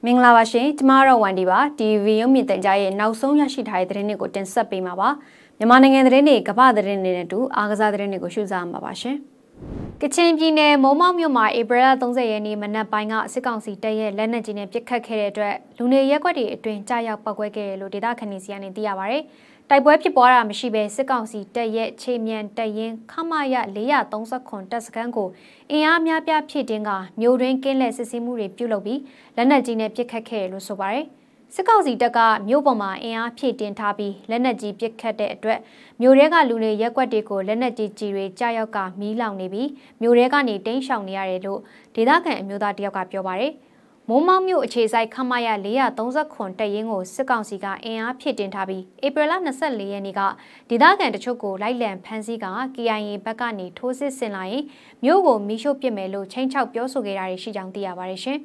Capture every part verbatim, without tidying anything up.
မင်္ဂလာပါရှင်ကျမတို့ဝန်ဒီပါတီဗီရုံမြင့်တင်ကြားရဲ့နောက်ဆုံးရရှိထားတဲ့သတင်းတွေကိုတင်ဆက်ပေးမှာပါမြန်မာနိုင်ငံသတင်းတွေကမ္ဘာသတင်းတွေနဲ့တူအားကစားသတင်းတွေကိုရှုစားမှာပါရှင်ကချင်ပြည်နယ်မိုးမောက်မြို့မှာဧပြီလသုံးဆယ်ရက်နေ့မနက်ပိုင်းကစစ်ကောင်စီတပ်ရဲ့လက်နက်ကြီးနဲ့ပစ်ခတ်ခဲ့တဲ့အတွက်လူနေရက်ကွက်တွေအတွင်းကြားရောက်ပောက်ကွဲခဲ့တယ်လို့ဒေသခံတွေစီကနေသိရပါတယ်တိုက်ပွဲဖြစ်ပွားတာမရှိဘဲစစ်ကောင်စီတပ်ရဲ့ခြေမြန်တပ်ရင်းခမရလေး၃၇တပ်စခန်းကိုအင်အားများပြားဖြည့်တင်းကမြို့တွင်းကင်းလက်စစ်ဆေးမှုတွေပြုလုပ်ပြီးလက်နက်ကြီးနဲ့ပစ်ခတ်ခဲ့တယ်လို့ဆိုပါတယ်စစ်ကောင်စီတပ်ကမြို့ပေါ်မှာအင်အားဖြည့်တင်းထားပြီးလက်နက်ကြီးပစ်ခတ်တဲ့အတွက်မြို့ရဲကလူနေရက်ကွက်တွေကိုလက်နက်ကြီးကြီးတွေကြားရောက်ကမီးလောင်နေပြီးမြို့ရဲကနေတိမ်းရှောင်နေရတယ်လို့ဒေသခံအမျိုးသားတယောက်ကပြောပါတယ်မိုးမောက်မြို့အခြေဆိုင်ခမရလေး၃၇တပ်ရင်းကိုစစ်ကောင်စီကအင်အားဖြည့်တင်ထားပြီးဧပြီလ၂၄ရက်နေ့ကဒေသခံတချို့ကိုလိုက်လံဖမ်းဆီးက K I A ဘက်ကနေထိုးစစ်ဆင်လာရင်မြို့ကိုမီးရှို့ပစ်မယ်လို့ချိန်ချောက်ပြောဆိုခဲ့တာရှိကြောင်းသိရပါတယ်ရှင်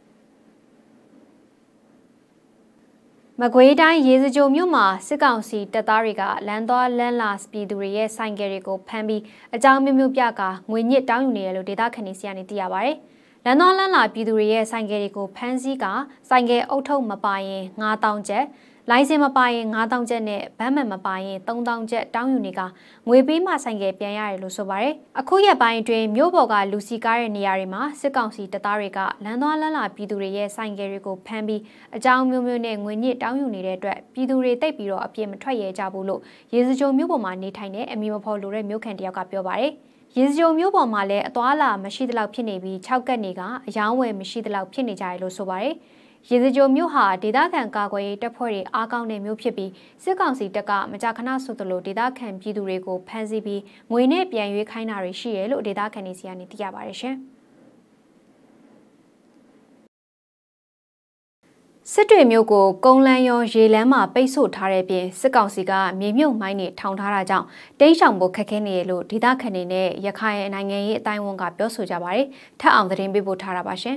မကွေးတိုင်းရေစကြိုမြို့မှာစစ်ကောင်စီတပ်သားတွေကလမ်းသွားလမ်းလာပြည်သူတွေရဲ့ဆိုင်ကယ်တွေကိုဖမ်းပြီးအကြောင်းမျိုးမျိုးပြကငွေညစ်တောင်းယူနေတယ်လို့ဒေသခံတွေစီကနေသိရပါတယ်လန်တော်လန်လာပြည်သူတွေရဲ့ဆိုင်ကယ်တွေကိုဖမ်းဆီးကဆိုင်ကယ်အုပ်ထုပ်မပါရင်၅တောင်းကျပ်လိုင်စင်မပါရင်၅တောင်းကျပ်နဲ့ဗန်းမှန်မပါရင်၃တောင်းကျပ်တောင်းယူနေကငွေပေးမှဆိုင်ကယ်ပြန်ရတယ်လို့ဆိုပါတယ်အခုရက်ပိုင်းအတွင်းမြို့ပေါ်ကလူစီကားတဲ့နေရာတွေမှာစစ်ကောင်စီတပ်သားတွေကလန်တော်လန်လာပြည်သူတွေရဲ့ဆိုင်ကယ်တွေကိုဖမ်းပြီးအကြောင်းမျိုးမျိုးနဲ့ငွေညစ်တောင်းယူနေတဲ့အတွက်ပြည်သူတွေတိတ်ပြီးတော့အပြည့်မထွက်ရဲကြဘူးလို့ရေစကြိုမြို့ပေါ်မှာနေထိုင်တဲ့အမည်မဖော်လိုတဲ့မြို့ခံတယောက်ကပြောပါတယ်ရေစကြိုမျိုးပေါ်မှာလည်းအသွားလာမရှိသလောက်ဖြစ်နေပြီး၆ကက်နေကအယောင်းဝယ်မရှိသလောက်ဖြစ်နေကြတယ်လို့ဆိုပါတယ်ရေစကြိုမျိုးဟာဒေသခံကာကွယ်ရေးတပ်ဖွဲ့တွေအားကောင်းတဲ့မျိုးဖြစ်ပြီးစစ်ကောင်စီတပ်ကမကြာခဏဆိုသလိုဒေသခံပြည်သူတွေကိုဖမ်းဆီးပြီးငွေနဲ့ပြန်ရွေးခိုင်းတာတွေရှိတယ်လို့ဒေသခံတွေစီကနေသိရပါတယ်ရှင်စစ်တွေမျိုးကိုကုန်းလန်းရောရေလမ်းမှာပိတ်ဆို့ထားတဲ့ပြင်စစ်ကောင်စီကမြေမြုပ်မိုင်းတွေထောင်ထားတာကြောင့်တိမ်းရှောင်ဖို့ခက်ခဲနေရလို့ဒေသခံတွေနဲ့ရခိုင်နိုင်ငံရေးအတိုင်းအဝန်ကပြောဆိုကြပါတယ်ထပ်အောင်သတင်းပေးပို့ထားတာပါရှင်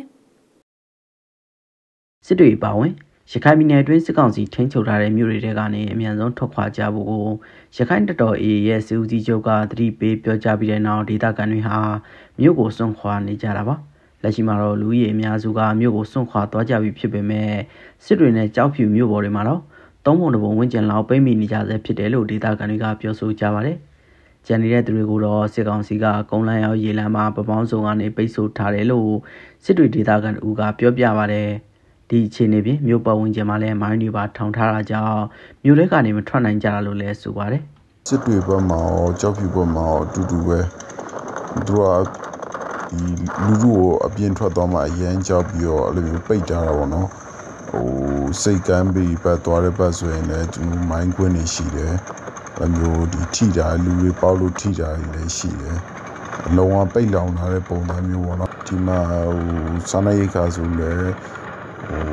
စစ်တွေပါဝင်ရခိုင်ပြည်နယ်အတွင်းစစ်ကောင်စီထိန်းချုပ်ထားတဲ့မြို့တွေကနေအမြန်ဆုံးထွက်ခွာကြဖို့ကိုရခိုင်တပ်တော် A ရဲ့စစ်ဦးစီးချုပ်ကသတိပေးပြောကြားပြီးတဲ့နောက်ဒေသခံတွေဟာမြို့ကိုစွန့်ခွာနေကြတာပါလက်ရှိမှာတော့လူကြီးအများစုကမြို့ကိုစွန့်ခွာသွားကြပြီဖြစ်ပေမဲ့စစ်တွေနဲ့ကြောက်ဖြူမြို့ပေါ်တွေမှာတော့သုံးပုံတစ်ပုံဝန်းကျင်လောက်ပိတ်မိနေကြဆဲဖြစ်တယ်လို့ဒေသခံတွေကပြောဆိုကြပါတယ်။ကျန်နေတဲ့သူတွေကိုတော့စစ်ကောင်စီကကုန်းလန်းရောက်ရေလမ်းမှာပပောင်းစုံကနေပိတ်ဆို့ထားတယ်လို့စစ်တွေဒေသခံတို့ကပြောပြပါတယ်။ဒီအခြေအနေပြင်မြို့ပတ်ဝန်းကျင်မှာလည်းမိုင်းတွေပါထောင်ထားတာကြောင့်မြို့တွေကနေမထွက်နိုင်ကြတာလို့လည်းဆိုပါတယ်။စစ်တွေဘက်မှာရောကြောက်ဖြူဘက်မှာရောအတူတူပဲသူကဒီလူလူကိုအပြင်ထွက်သွားမှအရန်ကြောက်ပြီးတော့အဲ့လိုမျိုးပိတ်ထားတာပေါ့နော်ဟိုစိတ်ကမ်းပြီးပတ်သွားတဲ့ပတ်ဆိုရင်လည်းသူမိုင်းကွင်းနေရှိတယ်အဲ့မျိုးဒီထိတာလူတွေပေါက်လို့ထိတာတွေလည်းရှိတယ်အလုံးဝပိတ်လောင်ထားတဲ့ပုံစံမျိုးပေါ့နော်ဒီမှာဟိုစားနပ်ရိက္ခာဆိုလည်းဟို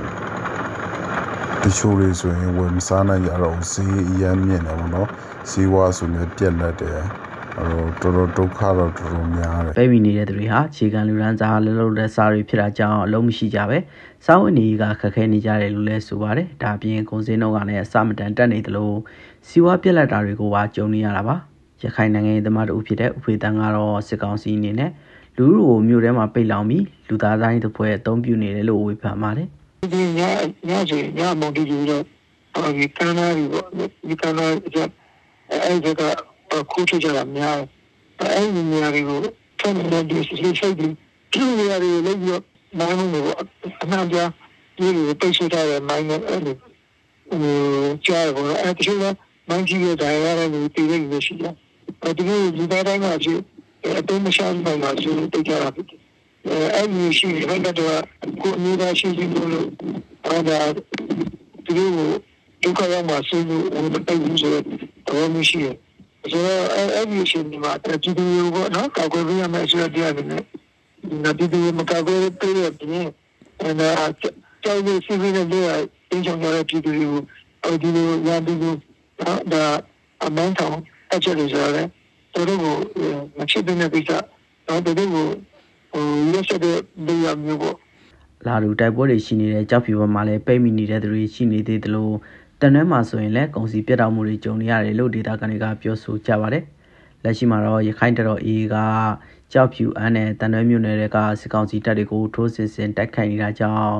တချို့တွေဆိုရင်ဝင်စားနိုင်ကြတော့ဈေးအရန်မြင့်တယ်ပေါ့နော်ဈေးဝါဆိုလည်းပြက်လက်တယ်အဲ့တော့တော်တော်ဒုက္ခတော့တော်တော်များတယ်။ပြည်နေတဲ့သူတွေဟာခြေကံလူရန်စားလှုပ်တဲ့စားတွေဖြစ်တာကြောင့်အလုံးမရှိကြပဲ။စားဝတ်နေရေးကခက်ခဲနေကြတယ်လို့လည်းဆိုပါတယ်။ဒါအပြင်ကုန်စည်နှုန်းကလည်းအစမတန်တက်နေသလိုစီဝါပြက်လက်တာတွေကိုပါကြုံနေရတာပါ။ရခိုင်နိုင်ငံရေးသမားတို့ဖြစ်တဲ့ဥဖေတန်းကတော့စစ်ကောင်စီအနေနဲ့လူလူကိုမြို့ထဲမှာပိတ်လောင်ပြီးလူသားတိုင်းတစ်ဖွဲ့အသုံးပြုနေတယ်လို့ဝေဖန်ပါတယ်။ဒီညညဆိုညမောင်တီကြီးတော့ဒီကမ်းနားတွေပေါ့ဒီကမ်းနားကျအဲ့ဒါကခုချကြတာများအဲ့ဒီနေရာတွေကိုထုံးနေတဲ့ဒီစိတ်စိတ်ဒီဒီနေရာတွေလည်းပြီးတော့မိုင်းမှုပေါ့အမှန်တရားဒီလိုပိတ်ဆို့ထားတဲ့မိုင်းနဲ့အဲ့လိုဟိုကြားပေါ့အဲ့တချို့ကမိုင်းကြီးတဲ့ဒါရတဲ့လူတွေတည်နေရှိတယ်အဲ့ဒီလိုလူသားတိုင်းကကြည့်အတုံးမရှာနိုင်ပါဘူးတိတ်ကြတာဖြစ်တယ်အဲ့ဒီရှိတဲ့ကတော့ကိုအမျိုးသားရှိရှိလို့အဲ့ဒါဒီလိုဒုက္ခရောက်မှဆိုလို့ဟိုမတိတ်ဘူးဆိုတော့မရှိတယ်ဆိုတော့အဲ့ဒီအချိန်မှာပြည်သူတွေကိုနော်ကာကွယ်ပေးရမယ်ဆိုတဲ့အပြင်နဲ့ဒီပြည်သူမကာကွယ်ပေးတဲ့ပြင်အဲဒါကြောက်လို့ရှိနေတဲ့လူအင်းချောင်းရတဲ့ပြည်သူတွေကိုအဲဒီလိုရပြီးတော့ဒါအမောင်းထောင်အချက်တွေဆိုတော့တော်တော်ကိုမချစ်တဲ့ကိစ္စတော့တော်တော်ကိုဟိုရရှိတဲ့လူရမျိုးပေါ့လာလူတိုက်ပွဲတွေရှိနေတဲ့ကြောက်ဖြူဘက်မှာလည်းပိတ်မိနေတဲ့သူတွေရှိနေသေးတယ်လို့တန်နှဲမှာဆိုရင်လည်းကုန်စည်ပြတ်တောက်မှုတွေကြုံနေရတယ်လို့ဒေတာကန်တွေကပြောဆိုကြပါတယ်။လက်ရှိမှာတော့ရခိုင်တပ်တော် A ကကြောက်ဖြူအန်းနဲ့တန်နှဲမြို့နယ်တွေကစစ်ကောင်စီတပ်တွေကိုထိုးစစ်ဆင်တိုက်ခိုက်နေတာကြောင့်တ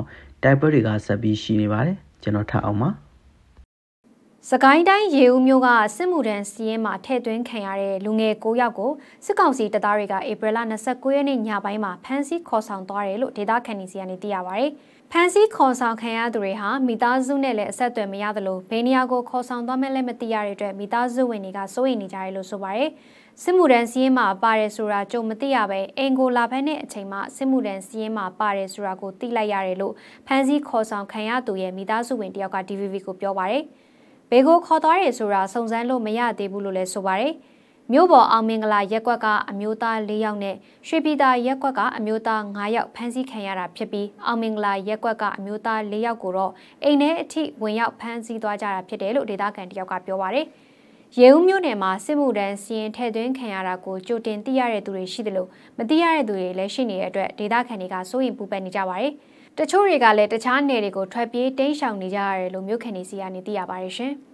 တိုက်ပွဲတွေကဆက်ပြီးရှိနေပါတယ်ကျွန်တော်ထပ်အောင်ပါစကိုင်းတိုင်းရေဦးမြို့ကစစ်မှုထမ်းစီးရင်မှာထည့်သွင်းခံရတဲ့လူငယ်၉ယောက်ကိုစစ်ကောင်စီတပ်သားတွေကဧပြီလ၂၉ရက်နေ့ညပိုင်းမှာဖမ်းဆီးခေါ်ဆောင်သွားတယ်လို့ဒေသခံတွေစီကနေသိရပါဗျ။ဖမ်းဆီးခေါ်ဆောင်ခံရသူတွေဟာမိသားစုနဲ့လည်းအဆက်အသွယ်မရသလိုဘယ်နေရာကိုခေါ်ဆောင်သွားမယ်လည်းမသိရတဲ့အတွက်မိသားစုဝင်တွေကစိုးရိမ်နေကြတယ်လို့ဆိုပါရယ်။စစ်မှုထမ်းစီးရင်မှာပါတယ်ဆိုတာကြုံမသိရပဲအင်ကိုလာဖက်တဲ့အချိန်မှာစစ်မှုထမ်းစီးရင်မှာပါတယ်ဆိုတာကိုသိလိုက်ရတယ်လို့ဖမ်းဆီးခေါ်ဆောင်ခံရသူရဲ့မိသားစုဝင်တယောက်က D V B ကိုပြောပါရယ်။ဘေကိုခေါ်သွားရဲဆိုတာစုံစမ်းလို့မရသေးဘူးလို့လည်းဆိုပါတယ်။မြို့ပေါ်အောင်မင်္ဂလာရက်ကွက်ကအမျိုးသား၄ယောက်နဲ့ရွှေပြည်သာရက်ကွက်ကအမျိုးသား၅ယောက်ဖမ်းဆီးခံရတာဖြစ်ပြီးအောင်မင်္ဂလာရက်ကွက်ကအမျိုးသား၄ယောက်ကိုတော့အိမ်ထဲအထိဝင်ရောက်ဖမ်းဆီးသွားကြတာဖြစ်တယ်လို့ဒေသခံတယောက်ကပြောပါတယ်။ရေဦးမြို့နယ်မှာစစ်မှုထမ်းစီရင်ထည့်သွင်းခံရတာကိုကြိုတင်သိရတဲ့သူတွေရှိတယ်လို့မသိရတဲ့သူတွေလည်းရှိနေတဲ့အတွက်ဒေသခံတွေကစိုးရိမ်ပူပန်နေကြပါတယ်။တချို့တွေကလည်းတခြားနယ်တွေကိုထွက်ပြေးတိမ်းရှောင်နေကြရတယ်လို့မြို့ခံတွေစီကနေသိရပါတယ်ရှင်။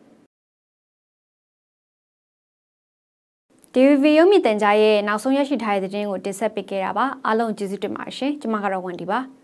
D V B ရုပ်မြင်သံကြားရဲ့နောက်ဆုံးရရှိထားတဲ့သတင်းကိုတင်ဆက်ပေးခဲ့တာပါအားလုံးကျေးဇူးတင်ပါတယ်ရှင်ကျွန်မကတော့ဝန်ဒီပါ